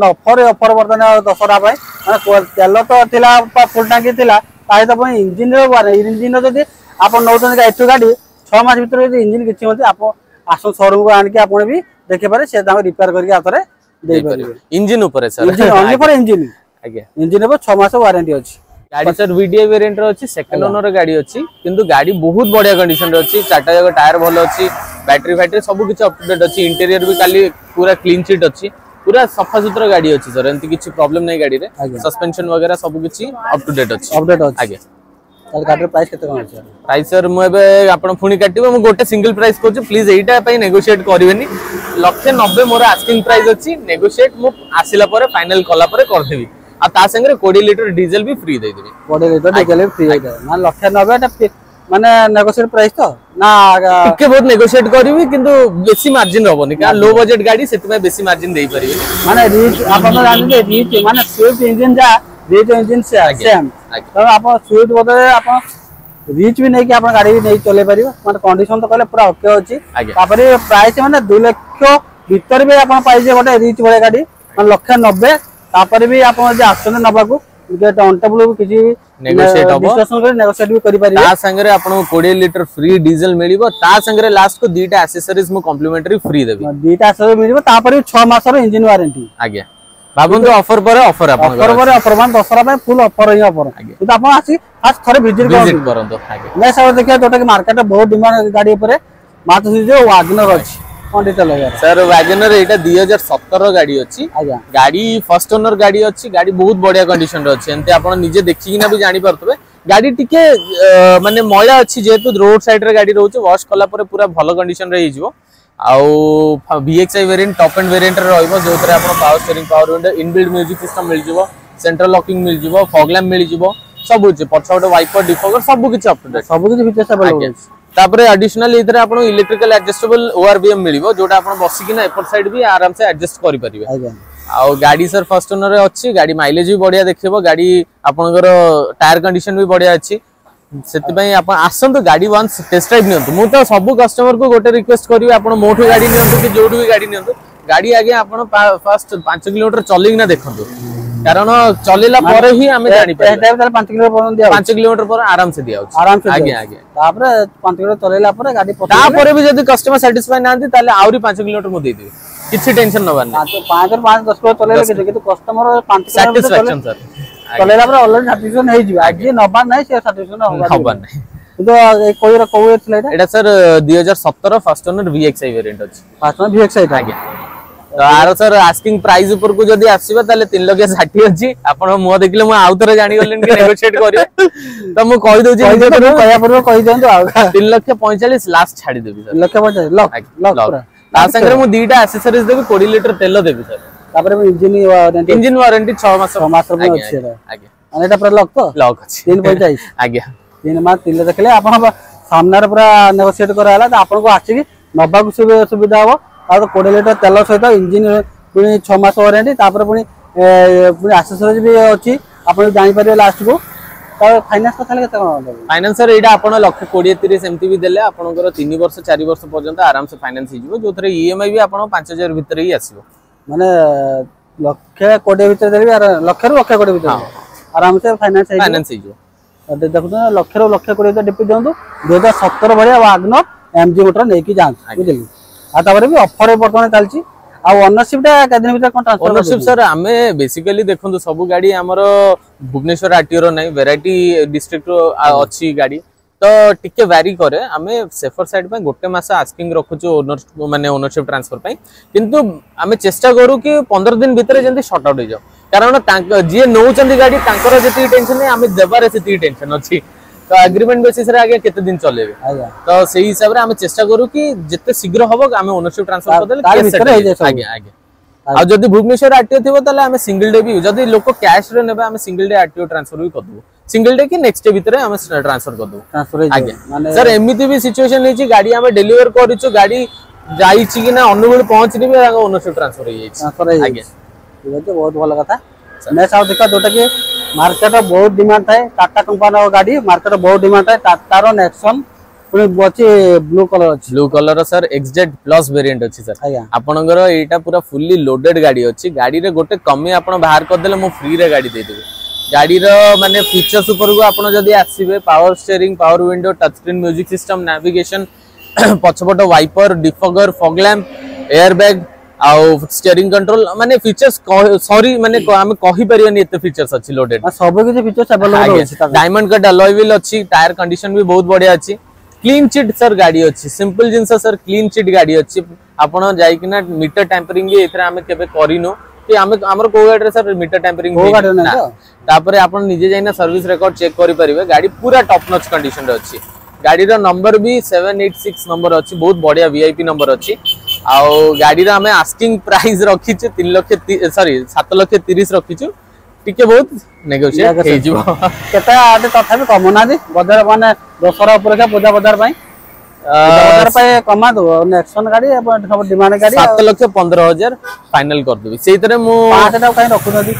ऑफर वर्तन दशरा पाए माने तेल तो थिला फुल टांकी थिला ताई तो इंजन रे इंजन जदी आप नौतन गाड़ी 6 मास भीतर यदि इंजन किछि होते आप आसो शोरूम को आन के आपण भी देखे पारे से दाम रिपेयर करके आथरे दे परिबे इंजन ऊपर sir engine only for engine आगे इंजन पर 6 मास वारंटी अछि गाड़ी सर वीडीआई वेरिएंट रो अछि सेकंड ओनर गाड़ी अछि किंतु गाड़ी बहुत बढ़िया कंडीशन रो अछि चारटा जगह टायर भलो अछि बैटरी सब किछ अप टू डेट अछि इंटीरियर भी काली पूरा क्लीन शीट अछि पूरा सफा सुथरा गाड़ी अछि सर एंती किछ प्रॉब्लम नै गाड़ी रे सस्पेंशन वगैरह सब किछ अप टू डेट अछि आगे तार गाड़ी प्राइस केते कोन अछि प्राइस सर मु एबे आपण फुनी काटिबो मु गोटे सिंगल प्राइस कहू प्लीज एटा पई नेगोशिएट करिवेनी 190 मोर आस्किंग प्राइस अछि नेगोशिएट मु आसिला परे फाइनल कला परे कर देबी आ ता संगे 20 लीटर डीजल भी फ्री दे देबी 20 लीटर डीजल फ्री दे मान 190 टा माने नेगोशिएट प्राइस तो ना टिके बहुत नेगोशिएट करिवि किंतु बेसी मार्जिन रहबनी का लो बजट गाड़ी सेति में बेसी मार्जिन देई परिबे माने रीच आपण जानते रीच माने स्विफ्ट इंजन जा रीच इंजन से सेम तो आपण स्विफ्ट बदले आपण रीच भी नहीं कि आपण गाड़ी भी नहीं चले परिबो माने कंडीशन तो कहले पूरा ओके अछि तापरे प्राइस माने 2 लाख भीतर भी आपण पाइजे गोटे रीच वाला गाड़ी माने 190 तापरे भी आपण जे आछन नबाकू गेट ऑन टेबल किछि नेगोशिएट हो डिस्कशन कर नेगोशिएट भी करि पारि ता संगे आपन 20 लीटर फ्री डीजल मिलिबो ता संगे लास्ट को दीटा एक्सेसरीज मु कॉम्प्लीमेंटरी फ्री देबी दीटा एक्सेसरीज मिलिबो तापर 6 मास रो इंजन वारंटी आगे बाबन तो ऑफर पर ऑफर मान दसरा पे फुल ऑफर ही ऑफर तो आप आसी आज थरे विजिट करंतो आगे मैं सब देखिए जोटा कि मार्केट में बहुत डिमांड गाड़ी ऊपर मारुति जो वैगनर अछि कोन डिटेल हो सर वैगनर एटा 2017 गाड़ी अछि गाड़ी फर्स्ट ओनर गाड़ी अछि गाड़ी बहुत बढ़िया कंडीशन रो अछि एंते आपण निजे देखि ना भी जानि परतबे गाड़ी टिके माने मयला अछि जेतु रोड साइड रे गाड़ी रहउछ वॉश कला परे पूरा भलो कंडीशन रे हिजबो आउ VXI variant top end variant रे रहइबो जोतरे आपण power steering power window inbuilt music system मिल जिवो सेंट्रल लॉकिंग मिल जिवो फॉग लैम्प मिल जिवो सब होचे पछोटे वाइपर डिफॉगर सब किछ अप टू डेट सब किछ फीचर्स अवेलेबल अछि तापरे एडिशनल इधर आपण इलेक्ट्रिकल एडजस्टेबल ORVM मिलिबो जोटा आपण बसी कि ना एपर साइड भी आराम से एडजस्ट करि परिबे आज्ञा आ गाड़ी सर फर्स्ट ओनर रे अछि गाड़ी माइलेज भी बढ़िया देखिबो गाड़ी आपनकर टायर कंडीशन भी बढ़िया अछि सेति पई आपण आसंत गाड़ी वंस टेस्ट ड्राइव नियंतु मु तो सब कस्टमर को गोटे रिक्वेस्ट करिवे आपण मोठो गाड़ी नियंतु कि जोडू भी गाड़ी नियंतु गाड़ी आगे आपण फर्स्ट 5 किलोमीटर चलिक ना देखंतु कारण चलेला परे ही हमें जानि पाए टाइम तार 5 किलोमीटर पर दिया 5 किलोमीटर पर आराम से दिया आराम से आगे आगे तापर 5 किलोमीटर चलेला पर गाड़ी तापर भी जदी कस्टमर सैटिस्फाई नांती ताले आउरी 5 किलोमीटर मु दे देबी किछि टेंशन नबार नै 5 और 5 10 किलोमीटर चलेला कि कस्टमर 5 किलोमीटर सैटिस्फैक्शन सर चलेला पर ऑलरेडी सैटिस्फैक्शन हे जिवो आगे नबार नै से सैटिस्फैक्शन होबार नै तो कोई कोई एथला एटा sir 2017 first owner VXI variant अछि फर्स्ट ओनर VXI आगे तो आरो सर आस्किंग प्राइस ऊपर को जदी आसीबा ताले 3,60,000 अछि आपण मो देखले मु आउतरे जानि गलेन कि नेगोशिएट करिवे तो मु कहि दउ छी कया पर कहि देंतो आ 3,45,000 लास्ट छाडी देबी सर 3,45,000 लॉक लॉक पूरा ता संगे मु दीटा एक्सेसरीज देबी 20 लीटर तेल देबी सर तापर इंजन वारंटी 6 मास रे अछि आगे अने एटा पूरा लॉक तो लॉक अछि 3,45 आगे 3 मास 3 देखले आपण सामने रे पूरा नेगोशिएट करा हला त आपण को आछि कि नबा को सुविधा हो आ 20 लीटर तेल सहित इंजन पुनी 6 मास वारंटी तापर पुनी एक्सेसरीज भी अछि आपण जानि परिबे लास्ट को त फाइनेंस कथा केते कोन फाइनेंस सर एटा आपण 1,20,30 एमटी भी देले आपनकर 3 वर्ष 4 वर्ष पर्यंत आराम से फाइनेंस ही जिवो जोथरे EMI भी आपण 5,000 भीतर ही आसीबो माने 1,20,000 भीतर देबी आर 1,20,000 भीतर आराम से फाइनेंस ही जिवो देखु 1,20,000 डिपी दियंतु 2017 भरिया वागनर MG मोटर नेकी जान बुझली आ तापर भी ऑफर वर्तमान चलची आ ओनरशिप टा कदिन भीतर कोन ट्रांसफर ओनरशिप सर हमें बेसिकली देखंतु सब गाड़ी हमर भुवनेश्वर आरटीओ रो नै वैरायटी डिस्ट्रिक्ट रो अछि गाड़ी तो टिके वेरी करे हमें सेफर साइड पे गोटे मास आस्किंग रखु छु ओनर माने ओनरशिप ट्रांसफर पे किंतु हमें चेष्टा करू कि 15 दिन भीतर जंती शॉर्ट आउट हो जाओ कारण जे नौ चंदी गाड़ी तांकर जति टेंशन नै हमें देबारे सेति टेंशन अछि तो एग्रीमेंट बेसिस रे आगे केते दिन चलेबे तो सेही हिसाब रे हमें चेष्टा करू कि जते शीघ्र होबो हमें ओनरशिप ट्रांसफर कर देले केस सेट आगे आगे आ जदी भुवनेश्वर आरटीओ थिबो तले हमें सिंगल डे भी जदी लोक कैश रे नेबे हमें सिंगल डे आरटीओ ट्रांसफर भी कर दबो सिंगल डे की नेक्स्ट डे भीतर हमें ट्रांसफर कर दबो ट्रांसफर आगे सर एमिति भी सिचुएशन लेची गाड़ी हमें डिलीवर करिछु गाड़ी जाईची कि ना अनुगुण पहुंचनी भी ओनरशिप ट्रांसफर हो जाईची आगे ठीक है बहुत भलो कथा नेक्स्ट आउ देखा जोटा कि मार्केट बहुत डिमांड थाए टाटा कंपनी गाड़ी मार्केट बहुत डिमांड थाए टाटा रो नेक्सन पुनी बची blue colour sir XZ plus variant अछि सर आपनकर एटा पूरा फुल्ली लोडेड गाड़ी अछि गाड़ी रे गोटे कमी आपण बाहर कर देले मो फ्री रे गाड़ी दे देबे गाड़ी रो माने फीचर्स ऊपर को आपण जदी आसीबे power steering power window touch screen music system navigation पछपट wiper defogger fog lamp air bag आउ स्टीयरिंग कंट्रोल माने फीचर्स सॉरी माने हम कहि परियनी एते फीचर्स अछि लोडेड सब के फीचर्स अवेलेबल अछि डायमंड का अलॉय व्हील अछि टायर कंडीशन भी बहुत बढ़िया अछि क्लीन चिट सर गाड़ी अछि सिंपल जिंस सर क्लीन चिट गाड़ी अछि आपण जाई कि ना मीटर टेम्परिंग भी एथरा हमें केबे करिनो कि हमें हमर को गाड़ी रे सर मीटर टेम्परिंग हो गाड़ी ना तापरे आपण निजे जाइना सर्विस रिकॉर्ड चेक करि परिबे गाड़ी पूरा टॉप नॉच कंडीशन रे अछि गाड़ी रा नंबर भी 786 नंबर अछि बहुत बढ़िया VIP नंबर अछि आउ गाड़ी रा हमें आस्किंग प्राइस रखी छु 7,30,000 रखी छु टिके बहुत नेगोशिएट हे जिवो केता आटे तथापि कम ना दे बजार माने दशरा ऊपर का पूजा बजार पई बजार पई कमा दो नेक्सन गाड़ी सब डिमांड गाड़ी 7,15,000 फाइनल कर देबी सेही तरह मु 5 टा काई रखु नदी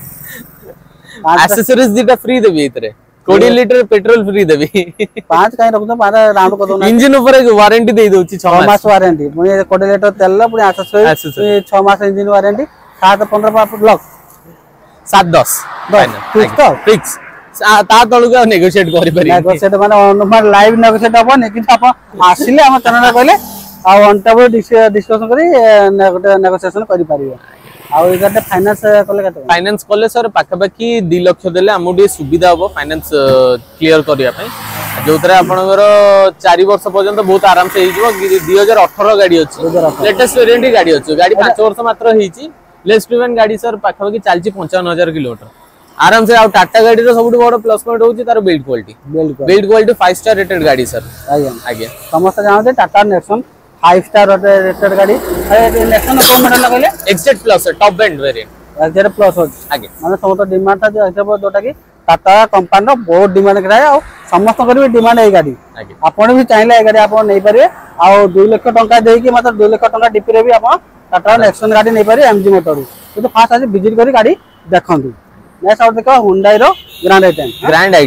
एक्सेसरीज दीटा फ्री देबी इतरे 20 लीटर पेट्रोल फ्री देबी 5 काई रखु तो 5 राउंड कर दो इंजन ऊपर वारंटी दे दोची 6 मास वारंटी पुनी 20 लीटर तेल पुनी एक्सेसरीज 6 मास इंजन वारंटी 7-15 ब्लॉक 7-10 फिक्स ता तळु का नेगोशिएट करि पारि नेगोशिएट माने लाइव नेगोशिएट हो नै कि आपण आसिले हम चैनल कहले आ ऑन टेबल डिस्कशन करी नेगोशिएशन करि पारिबो आ एगाटे फाइनेंस कले कते फाइनेंस कले सर पाखा पाखी 2 लाख देले हमडी सुविधा हो फाइनेंस क्लियर करिया पई जोतरे आपनकर 4 वर्ष पर्यंत बहुत आराम से हिजबो 2018 गाड़ी अछि लेटेस्ट वेरिएंट गाड़ी अछि गाड़ी 5 वर्ष मात्र हिची लेस प्रीमियम गाड़ी सर पाखा पाखी चलची 55,000 किलोमीटर आराम से आ टाटा गाड़ी रो सबुठ बड़ प्लस पॉइंट होची तार बिल्ड क्वालिटी 5 स्टार रेटेड गाड़ी सर आज्ञा समस्त जानते टाटा नेक्सन 5 स्टार रेटेड गाड़ी नेक्सन कोन मॉडल कहले XZ plus top end variant XZ plus हो आगे माने समस्त डिमांड था जोटा कि टाटा कंपनी रो बहुत डिमांड कराए आ समस्त कर भी डिमांड ए गाड़ी आगे आपण भी चाहिले ए गाड़ी आपण नै पारे आ 2 लाख टंका देई कि मतलब 2 लाख टंका डीपी रे भी आपण टाटा नेक्सन गाड़ी नै पारे एमजी मोटर तो फास्ट आज विजिट करी गाड़ी देखंतु नेक्स्ट आउट देखो हुंडई रो ग्रैंड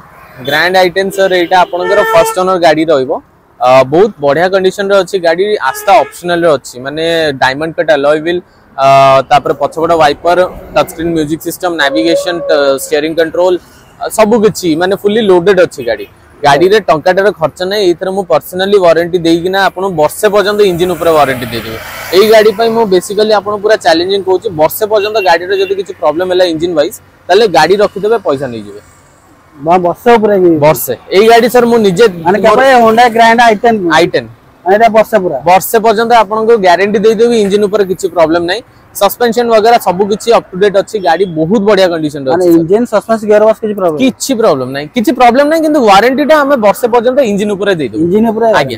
आइटेन सर एटा आपनकर फर्स्ट ओनर गाड़ी रहइबो बहुत बढ़िया कंडीशन रे अछि गाड़ी आस्था ऑप्शनल रे अछि माने डायमंड कट अलॉय व्हील तापर पछबड wiper touch screen music system navigation steering control सब किछि माने फुल्ली लोडेड अछि गाड़ी रे टंकाटर खर्च नै एथर मु पर्सनली वारंटी देइकिना आपन वर्षे पर्यंत इंजन ऊपर वारंटी दे देबे एई गाड़ी पई मु बेसिकली आपन पूरा चैलेंजिंग कहूची वर्षे पर्यंत गाड़ी रे जदी किछि प्रॉब्लम हैला इंजन वाइज ताले गाड़ी रखि देबे पैसा नै जिवे वर्षे ऊपर वर्षे एई गाड़ी सर मु निजे माने केबे होंडा ग्रैंड i10 एटा वर्षे पर्यंत आपन को गारंटी दे देबे इंजन ऊपर किछि प्रॉब्लम नै सस्पेंशन वगैरह सब किछि अप टू डेट अछि गाड़ी बहुत बढ़िया कंडीशन रे माने इंजन सस्पेंस गियर बॉक्स किछि प्रॉब्लम नै किंतु वारंटी टा हमें वर्षे पर्यंत इंजन ऊपर दे देबे इंजन ऊपर आज्ञा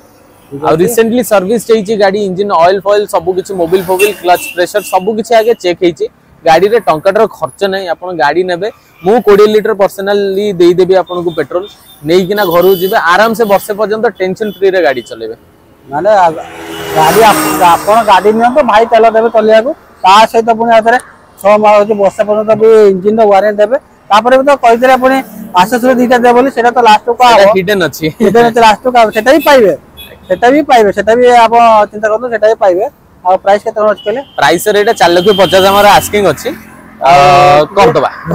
आ रिसेंटली सर्विस चेइछि गाड़ी इंजन ऑयल फॉइल सब किछि मोबिल फोबिल क्लच प्रेशर सब किछि आगे चेक हेछि गाड़ी रे टंकाटर खर्च नै आपन गाड़ी नेबे मु 20 लीटर पर्सनली देई देबी आपन को पेट्रोल नेई किना घरु जिबे आराम से वर्षे पर्यंत टेंशन फ्री रे गाड़ी चलेबे माने गाड़ी आपन गाड़ी नियो तो भाई तेल देबे चलिया को ता सहित पुनी आथरे 6 माह होची वर्षे पर्यंत भी इंजन रो वारंटी देबे तापर भी तो कहितरे पुनी आसेसरी दीटा दे बोली सेटा तो लास्ट को आ हिडन अछि सेटा लास्ट को सेटा भी पाइबे सेटा भी आप चिंता करतो सेटा भी पाइबे आ प्राइस केते होछ केले प्राइस रेट 4,50,000 हमर आस्किंग अछि कर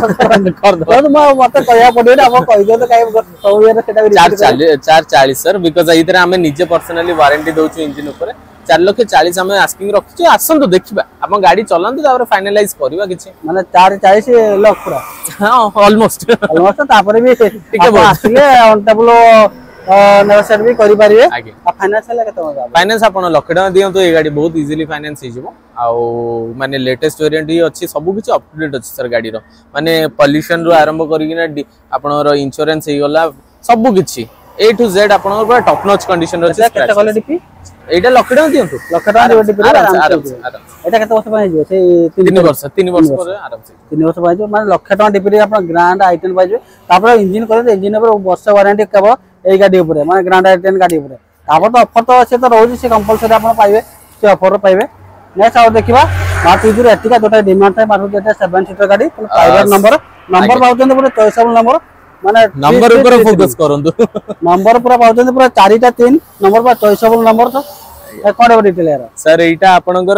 दबा तो मते कहया पडियो आप कहि दे तो काई सब ये सेटा भी 440 सर बिकॉज़ इधर हमें निजे पर्सनली वारंटी दोछु इंजन ऊपर 4,40,000 हमें आस्किंग रखछु आसन तो देखिबा हम गाड़ी चलांतु तापर फाइनलाइज करबा किछि माने 440 लाख पूरा हां ऑलमोस्ट तापर भी ठीक आसीले ऑन टेबल नेगोशिएट भी करि परिबे आ फाइनेंशियल केते होगा फाइनेंस आपण लक्ष टका दियौ तो ए गाड़ी बहुत इजीली फाइनेंस हो जिवो आ माने लेटेस्ट वेरिएंट ही अछि सब किछि अप टू डेट अछि सर गाड़ी रो माने पोल्यूशन रो आरंभ करिकिना आपण रो इंश्योरेंस हे गला सब किछि ए टू जेड आपण पूरा टॉप नॉच कंडीशन रो अछि केते क्वालिटी पी एटा लक्ष टका दियौ तो लक्ष टका दियौ डिपी आराम एटा केते वर्ष पाइ जिवो से 3 वर्ष पर आराम से 3 वर्ष पाइ जिवो माने लक्ष टका डिपी आपण ग्रैंड i10 पाइ जिवो तापर इंजन करे इंजन पर वर्ष वारंटी केबो ए गाड़ी ऊपर माने ग्रैंड i10 गाड़ी ऊपर तापर तो ऑफर तो से तो रहउची से कंपलसरी आपण पाइबे से ऑफर पाइबे नेक्स्ट आउ देखिबा मारुति सुजुकी एटिका जोटा डिमांड है मारुति एटा 7 सीटर गाड़ी प्राइवेट नंबर पाउचन पूरा चॉइस नंबर माने नंबर ऊपर फोकस करंतु नंबर पूरा पाउचन पूरा 4 टा 3 नंबर पर चॉइसेबल नंबर तो कोन डिटेल यार सर एटा आपनकर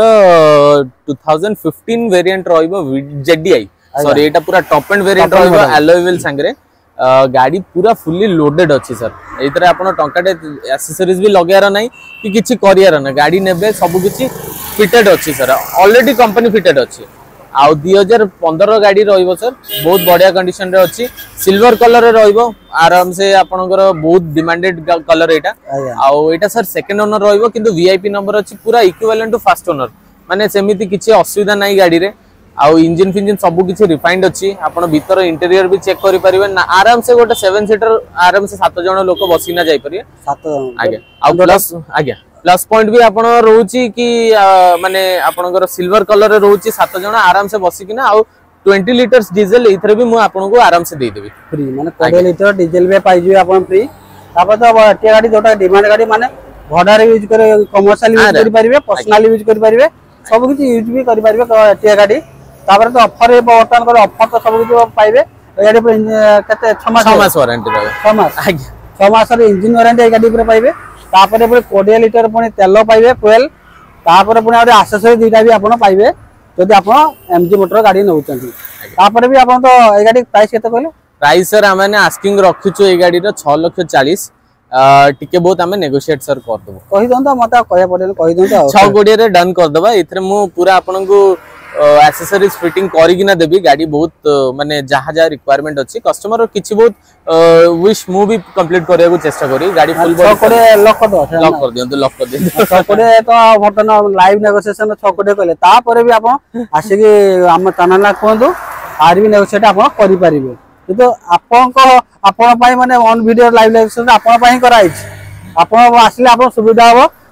2015 वेरिएंट रहइबो जेडीआई सॉरी एटा पूरा टॉप एंड वेरिएंट रहइबो अलॉय व्हील संगरे गाड़ी पूरा फुल्ली लोडेड अछि सर एतरे आपण टंकाटे एक्सेसरीज भी लगायार नै कि किछि करियार नै गाड़ी नेबे सब किछि फिटेड अछि सर ऑलरेडी कंपनी फिटेड अछि आ 2015 गाड़ी रहइबो सर बहुत बढ़िया कंडीशन रे अछि सिल्वर कलर रे रहइबो आराम से आपनकर बहुत डिमांडेड कलर एटा आ एटा सर सेकंड ओनर रहइबो किंतु वीआईपी नंबर अछि पूरा इक्विवेलेंट टू फर्स्ट ओनर माने सेमिति किछि असुविधा नै गाड़ी रे आ इंजन फिंजन सब किछि रिफाइंड अछि आपण भीतर इंटीरियर भी चेक करि परिबे ना आराम से गोटे 7 सीटर आराम से 7 जण लोक बसिना जाय परिबे 7 आगे आ प्लस आगे प्लस पॉइंट भी आपण रहउची कि माने आपनकर सिल्वर कलर रे रहउची 7 जण आराम से बसिकिना आ 20 लीटर्स डीजल इथरे भी मु आपन को आराम से दे देबी फ्री माने 20 लीटर डीजल भी पाइ जिवे आपन फ्री तापर तो टे गाड़ी जोटा डिमांड गाड़ी माने भडा रे यूज करे कमर्शियल यूज करि परिबे पर्सनल यूज करि परिबे सब किछि यूज भी करि परिबे टे गाड़ी तापर तो ऑफर बर्तमान कर ऑफर तो सब किछि पाइबे गाड़ी पर केते 6 मास वारंटी रहबे 6 मास आगे 6 मास रे इंजन वारंटी ए गाड़ी पर पाइबे तापर पुनी 20 लीटर पुनी तेल पाइबे fuel तापर पुनी आरे एक्सेसरी दीटा भी आपण पाइबे जदि आपण एमजी मोटर गाड़ी नउचंती तापर भी आपण तो ए गाड़ी प्राइस केते कहले प्राइस सर हमने आस्किंग रखिछु ए गाड़ी रो 6,40,000 टिके बहुत हमें नेगोशिएट सर कर दबो कहि दन त मते कहया पड़े कहि दन त 6 कोड़ी रे डन कर दबा इथरे मु पूरा आपन को एक्सेसरीज फिटिंग करिगिना देबी गाड़ी बहुत माने जहा जहा रिक्वायरमेंट अछि कस्टमर किछि बहुत विश मु भी कंप्लीट करिया को चेष्टा करी गाड़ी फुल बॉडी कोड़े लॉक कर दियंतु 6 कोड़े तो बटन लाइव नेगोशिएशन 6 कोड़े कहले ता परे भी आपण आसी कि हम चैनल ना कोंदु आर भी नेगोशिएट आपण करि परिबे किंतु आपण पाई माने ऑन वीडियो लाइव नेगोशिएशन आपण पाई कराई आपण आसीले आपण सुविधा हो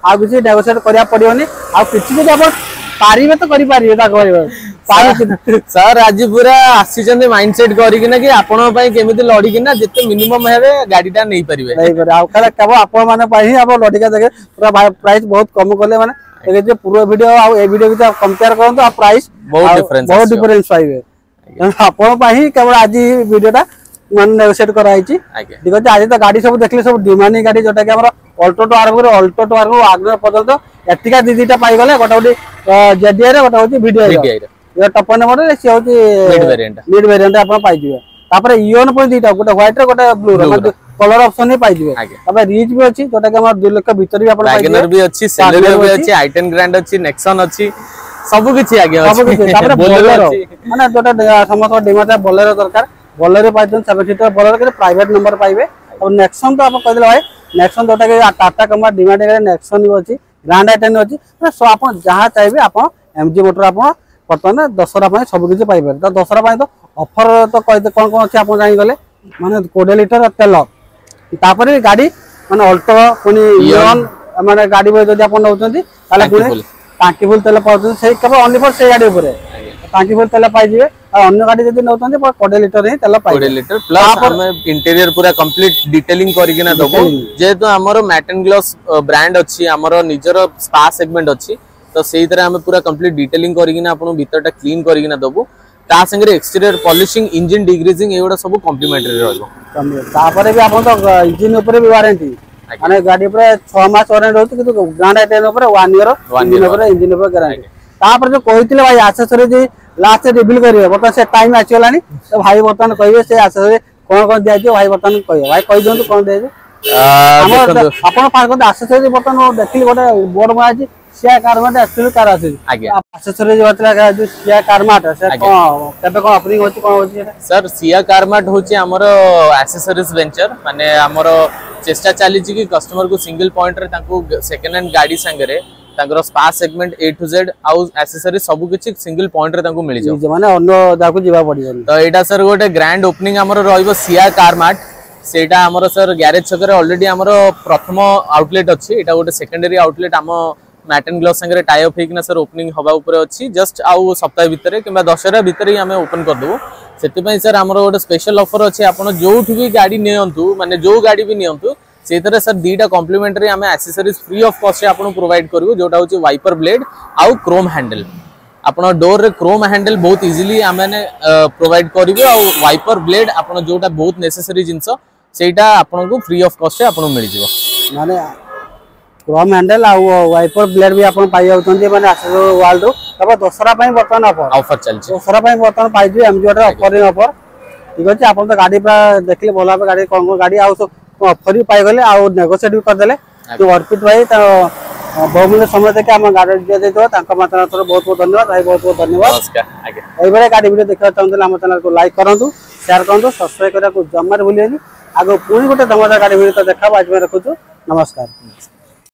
आ किसी नेगोशिएट करिया पड़ियोनी आ किछि जे अपन पारिबे तो करि पारिबे ता कहबे सर आज पूरा आसीचंदे माइंडसेट करिक ना कि आपण पई केमिति लड़ी कि ना जते मिनिमम हेबे गाडीटा नै परिबे नै करे आ कला केबो आपण माने पई ही आपण लड़ीका देखे पूरा प्राइस बहुत कम करले माने ए जे पूरा वीडियो आ ए वीडियो के कंपेयर करन तो प्राइस बहुत डिफरेंस पाइबे आपण पई ही केवल आज वीडियोटा मन नेगोशिएट कराइछि ठीक अछि आज तो गाड़ी सब देखले सब डिमांडिंग गाड़ी जोटा कि हमर अल्टो टो आर्गो आग्नर पर्यंत एतिका दीदीटा पाई गले गोटा गोटी जेडीआई रे गोटा होची वीडियो ये टॉप मॉडल से होची मिड वेरिएंट आपण पाई दिबे तापर इओन पर दीटा गोटा व्हाइट रे गोटा ब्लू रे कलर ऑप्शन ही पाई दिबे तापर रीच भी अछि जोटा कि हमर 2 लाख भीतर भी आपण पाई दिबे वैगनर भी अछि सेलेरियो भी अछि i10 ग्रैंड अछि नेक्सन अछि सब किछि आगे अछि सब किछि तापर बोलेरो माने जोटा समस्त डिमांड बोलेरो दरकार बोलेरो पाई 7 सीटर बोलेरो के प्राइवेट नंबर पाइबे और नेक्सन तो आपण कह दिले भाई नेक्सन जोटा कि टाटा कंपनी डिमांड रे नेक्सन भी अछि ग्रैंड i10 अछि सो आपण जहां चाहिबे आपण एमजी मोटर आपण बर्तमान दसरा पाई सब किछि पाइबे तो दसरा पाई तो ऑफर तो कहते कोन कोन अछि आपण जानि गले माने 20 लीटर तेल तापर गाड़ी माने अल्टो पुनी इओन माने गाड़ी बे जदि आपण नउचंती ताले पुनी टांकी फुल तेल पाउछन से केवल ओनली फॉर से गाड़ी ऊपर टांकी फुल तेल पाई जिवे आ अन्य गाड़ी जदि नउचंती 20 लीटर ही तेल पाई 20 लीटर प्लस हम इंटीरियर पूरा कंप्लीट डिटेलिंग करिके ना दबो जेतो हमरो मैट एंड ग्लास ब्रांड अछि हमरो निजर स्पा सेगमेंट अछि तो सेही तरह हम पूरा कंप्लीट डिटेलिंग करिके ना आपण भीतरटा क्लीन करिके ना दबो ता संगे एक्सटीरियर पॉलिशिंग इंजन डिग्रीजिंग एगुडा सब कॉम्प्लीमेंटरी रहबो तापर भी आपण तो इंजन ऊपर भी वारंटी माने गाड़ी ऊपर 6 मास वारंटी होती किंतु ग्रैंड i10 ऊपर 1 ईयर इंजन ऊपर गारंटी तापर जो कहितले भाई एक्सेसरीज लास्ट रिवील करिवे बता से टाइम आछलानी तो भाई बर्तन कहिवे से एक्सेसरी कोन कोन दिया जे भाई बर्तन कहिवे भाई कहि दोन कोन दे जे आपण पार को एक्सेसरी बर्तन देखली गोटे बोर्ड में अछि सिया कारमाट एक्चुअली कार अछि आज्ञा एक्सेसरी बतला जो सिया कारमाट से कोन केबे कोन ओपनिंग होछि कोन होछि सर सिया कारमाट होछि हमरो एक्सेसरीज वेंचर माने हमरो चेष्टा चली कि कस्टमर को सिंगल पॉइंट रे तांको सेकंड हैंड गाड़ी संगे तांकर spa segment A to Z आउ एक्सेसरी सब किछि सिंगल पॉइंट रे तांको मिल जाउ माने अन्य जाको जीवा पड़ियो तो एटा सर गोटे ग्रैंड ओपनिंग हमरो रहइबो सिया कारमाट सेटा हमरो सर गैरेज छकरे ऑलरेडी हमरो प्रथम आउटलेट अछि एटा गोटे सेकेंडरी आउटलेट हम मैट एंड ग्लास संगे टाई अप हेकिना सर ओपनिंग हवा ऊपर अछि जस्ट आउ सप्ताह भीतर किबा दशरा भीतर ही हमें ओपन कर देबो सेति पई सर हमरो गोटे स्पेशल ऑफर अछि आपण जोठी भी गाड़ी नियंतु माने जो गाड़ी भी नियंतु से तरह सर दीटा कॉम्प्लीमेंटरी हमें एक्सेसरीज फ्री ऑफ कॉस्ट से आपन प्रोवाइड करबो जोटा होची वाइपर ब्लेड आउ क्रोम हैंडल आपण डोर रे क्रोम हैंडल बहुत इजीली हमें प्रोवाइड करबो आउ वाइपर ब्लेड आपण जोटा बहुत नेसेसरी जिंस सेटा आपन को फ्री ऑफ कॉस्ट से आपन मिल जिवो माने क्रोम हैंडल आ वाइपर ब्लेड भी आपन पाई जाउतंती माने एक्सेसरी वर्ल्ड रो तब दसरा पई बर्तन ऑफर चलछि दसरा पई बर्तन पाई दियो एमजी वाटर ऑफर ठीक अछि आपन तो गाड़ी पर देखले बोला पे गाड़ी कोन गाड़ी आउ ऑफर भी पाई गले आ नेगोशिएट भी कर देले तो अर्पित भाई तो बहुमूल्य समय देके हम गाड़ी दे देतो तांका मात्रा तोर बहुत बहुत धन्यवाद भाई बहुत बहुत धन्यवाद नमस्कार आगे एई बेले गाड़ी वीडियो देखा चाहते हम चैनल को लाइक करंतु शेयर करंतु सब्सक्राइब करा को जम्मा भूलियनी आगो पूरी गोटे धमाका गाड़ी वीडियो तो देखा आज में रखुछु नमस्कार।